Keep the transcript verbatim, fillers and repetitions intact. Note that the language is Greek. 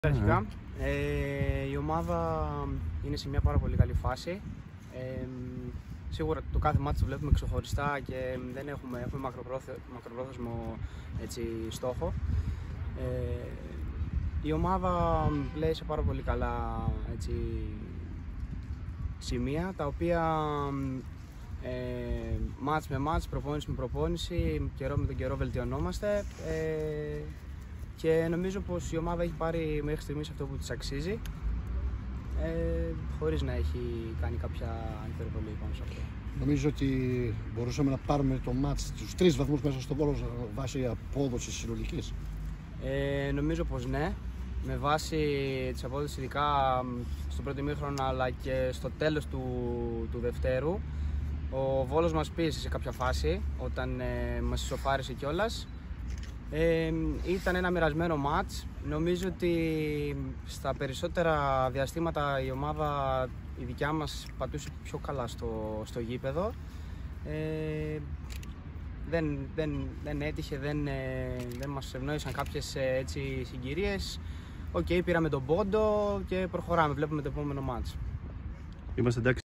Αρχικά, ε, η ομάδα είναι σε μια πάρα πολύ καλή φάση. Ε, σίγουρα το κάθε μάτι το βλέπουμε ξεχωριστά και δεν έχουμε, έχουμε μακροπρόθεσμο έτσι, στόχο. Ε, η ομάδα λέει σε πάρα πολύ καλά έτσι, σημεία, τα οποία ε, μάτς με μάτς, προπόνηση με προπόνηση, καιρό με τον καιρό βελτιωνόμαστε. Ε, Και νομίζω πως η ομάδα έχει πάρει μέχρι στιγμής αυτό που της αξίζει, ε, χωρίς να έχει κάνει κάποια υπερβολή πάνω σε αυτό. Νομίζω ότι μπορούσαμε να πάρουμε το μάτς τους τρεις βαθμούς μέσα στο Βόλο βάσει απόδοσης συνολικής. Ε, νομίζω πως ναι, με βάση τις απόδοσεις ειδικά στο πρώτο ημίχρονο αλλά και στο τέλος του, του δευτέρου. Ο Βόλος μας πίεσε σε κάποια φάση όταν ε, μας ισοφάρισε κιόλας. Ε, ήταν ένα μοιρασμένο μάτς. Νομίζω ότι στα περισσότερα διαστήματα η ομάδα, η δικιά μας, πατούσε πιο καλά στο, στο γήπεδο. Ε, δεν, δεν, δεν έτυχε, δεν, δεν μας ευνόησαν κάποιες έτσι, συγκυρίες. Οκ, okay, πήραμε τον πόντο και προχωράμε, βλέπουμε το επόμενο μάτς. Είμαστε εντάξει.